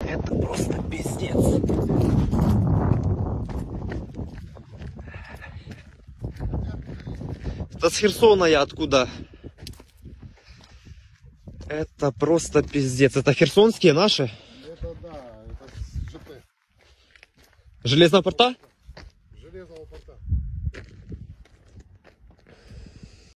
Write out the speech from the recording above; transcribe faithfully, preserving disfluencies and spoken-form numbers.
Это просто пиздец. Это с Херсона я откуда? Это просто пиздец. Это херсонские наши? Это да, это с ЖП. Железного порта? Железного порта.